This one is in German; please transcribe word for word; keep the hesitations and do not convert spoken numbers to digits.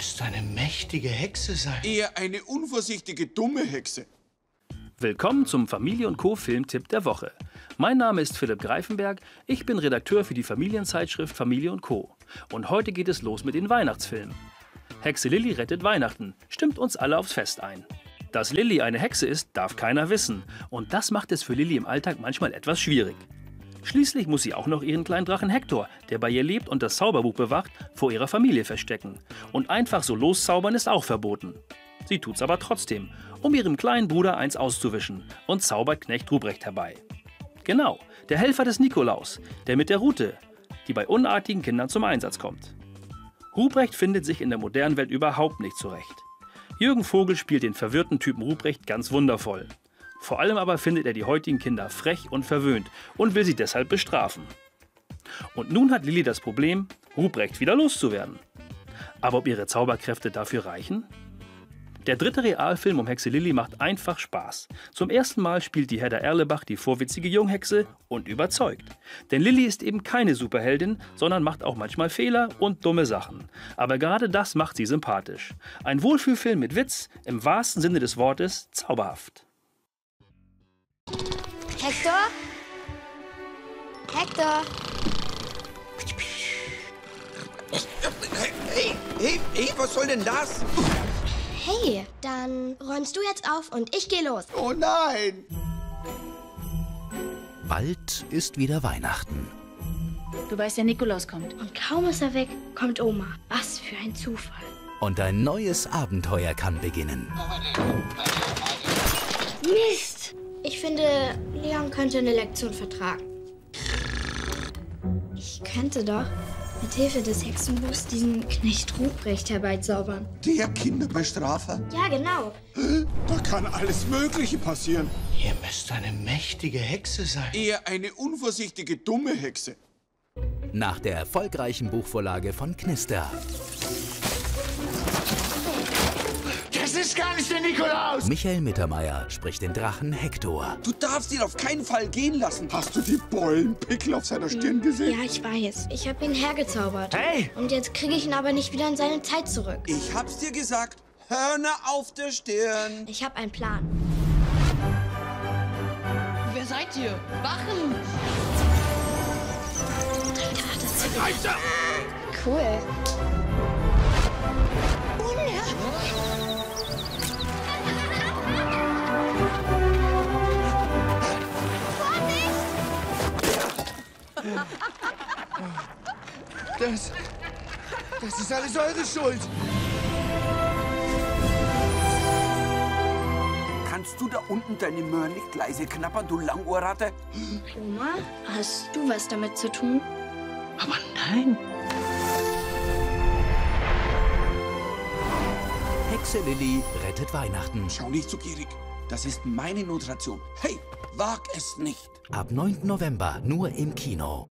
müsste eine mächtige Hexe sein. Eher eine unvorsichtige, dumme Hexe. Willkommen zum Familie und Co. Filmtipp der Woche. Mein Name ist Philipp Greifenberg, ich bin Redakteur für die Familienzeitschrift Familie und Co. Und heute geht es los mit den Weihnachtsfilmen. Hexe Lilli rettet Weihnachten, stimmt uns alle aufs Fest ein. Dass Lilli eine Hexe ist, darf keiner wissen. Und das macht es für Lilli im Alltag manchmal etwas schwierig. Schließlich muss sie auch noch ihren kleinen Drachen Hektor, der bei ihr lebt und das Zauberbuch bewacht, vor ihrer Familie verstecken. Und einfach so loszaubern ist auch verboten. Sie tut's aber trotzdem, um ihrem kleinen Bruder eins auszuwischen, und zaubert Knecht Ruprecht herbei. Genau, der Helfer des Nikolaus, der mit der Rute, die bei unartigen Kindern zum Einsatz kommt. Ruprecht findet sich in der modernen Welt überhaupt nicht zurecht. Jürgen Vogel spielt den verwirrten Typen Ruprecht ganz wundervoll. Vor allem aber findet er die heutigen Kinder frech und verwöhnt und will sie deshalb bestrafen. Und nun hat Lilli das Problem, Ruprecht wieder loszuwerden. Aber ob ihre Zauberkräfte dafür reichen? Der dritte Realfilm um Hexe Lilli macht einfach Spaß. Zum ersten Mal spielt die Hedda Erlebach die vorwitzige Junghexe und überzeugt. Denn Lilli ist eben keine Superheldin, sondern macht auch manchmal Fehler und dumme Sachen. Aber gerade das macht sie sympathisch. Ein Wohlfühlfilm mit Witz, im wahrsten Sinne des Wortes zauberhaft. Hektor? Hektor? Hey, hey, hey, hey, was soll denn das? Hey, dann räumst du jetzt auf und ich gehe los. Oh nein! Bald ist wieder Weihnachten. Du weißt, der Nikolaus kommt. Und kaum ist er weg, kommt Oma. Was für ein Zufall. Und ein neues Abenteuer kann beginnen. Mist! Ich finde, Leon könnte eine Lektion vertragen. Ich könnte doch mit Hilfe des Hexenbuchs diesen Knecht Ruprecht herbeizaubern. Der Kinderbestrafer? Ja, genau. Da kann alles Mögliche passieren. Hier müsste eine mächtige Hexe sein. Eher eine unvorsichtige, dumme Hexe. Nach der erfolgreichen Buchvorlage von Knister. Das ist gar nicht der Nikolaus! Michael Mittermeier spricht den Drachen Hektor. Du darfst ihn auf keinen Fall gehen lassen. Hast du die Bollenpickel auf seiner Stirn gesehen? Ja, ich weiß. Ich habe ihn hergezaubert. Hey! Und jetzt kriege ich ihn aber nicht wieder in seine Zeit zurück. Ich hab's dir gesagt. Hörner auf der Stirn. Ich habe einen Plan. Wer seid ihr? Wachen! Cool. Das, das ist alles eure Schuld. Kannst du da unten deine Möhren nicht leise knappern, du Langohrratte? Oma, hast du was damit zu tun? Aber nein. Hexe Lilli rettet Weihnachten. Schau nicht so gierig. Das ist meine Notration. Hey, wag es nicht. Ab neunten November nur im Kino.